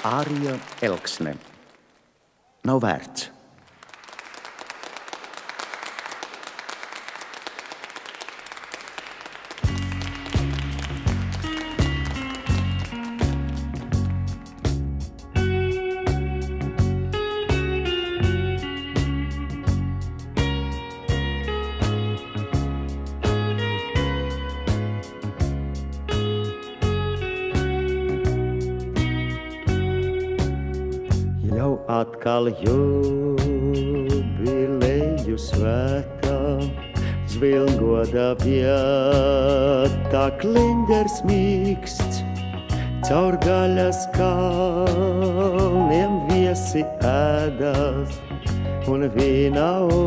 Ārija Elksne. Nav vērts. Jau atkal jubileju svētā, Zvilgoda vietā kliņģers mīksts, caur gaļas kalniem viesi ēdās, un vīna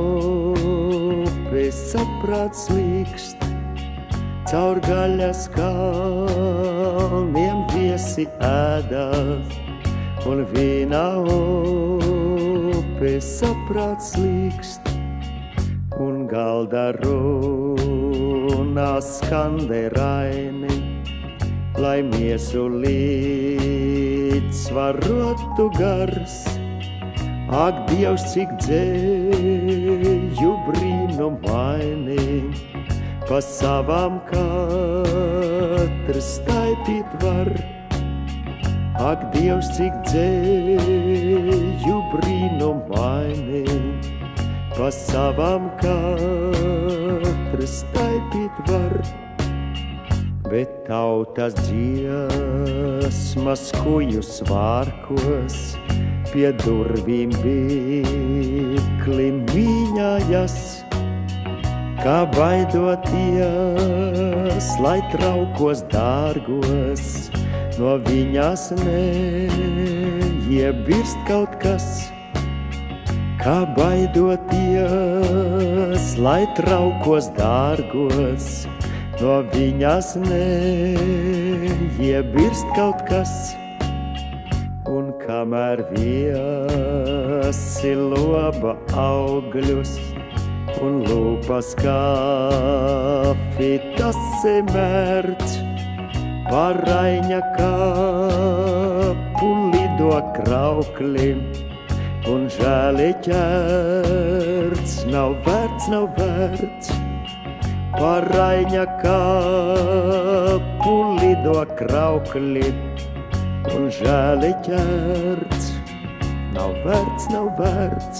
upes saprāts līkst. Caur gaļas kalniem viesi ēdās, un vīna upes saprāts līkst, un galda runā skanderaini, lai miesu līdzsvarotu gars. Ak, Dievs, cik dzēju brīnumaini, pa savām katrs taipīt var. Ak, Dievs, cik dzēju brīnumaini, pa savām katrs taipīt var. Bet tautas dziesmas kuju svārkos, pie durvīm bikli mīņājas, kā baidoties, lai traukos dārgos, no viņas neiebirst kaut kas. Kā baidoties, lai traukos dārgos, no viņas neiebirst kaut kas. Un kamēr viesi loba augļus, un lūpas kafitas mērķ, paraiņa kapu lido kraukli, un žēli ķerts nav vērts, nav vērts. Paraiņa kapu lido kraukli, un žēli ķerts nav vērts, nav vērts.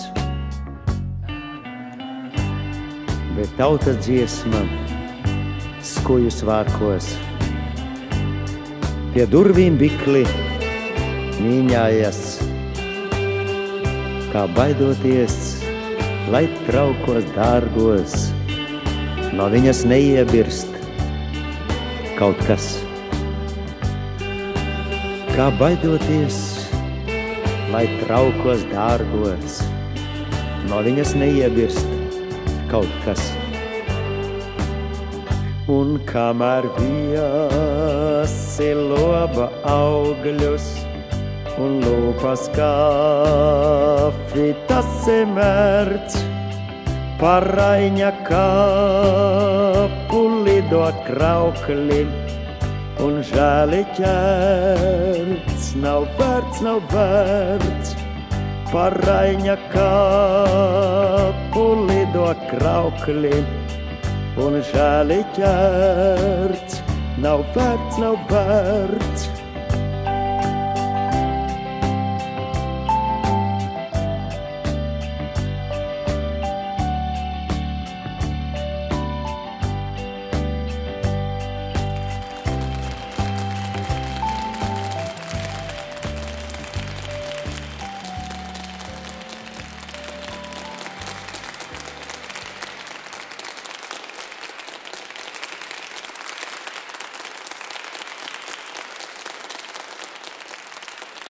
Bet tautas dziesma skuju svārkos, pie durvīm bikli mīņājas, kā baidoties, lai traukos dārgos, no viņas neiebirst kaut kas. Kā baidoties, lai traukos dārgos, no viņas neiebirst kaut kas. Un kamēr viesi loba augļus, un lūpas kafitas mērķ, paraiņa kapu lido kraukli, un žēli ķerts nav vērts, nav vērts. Paraiņa kapu lido kraukli, un žēli ķerts nav vērts, nav vērts.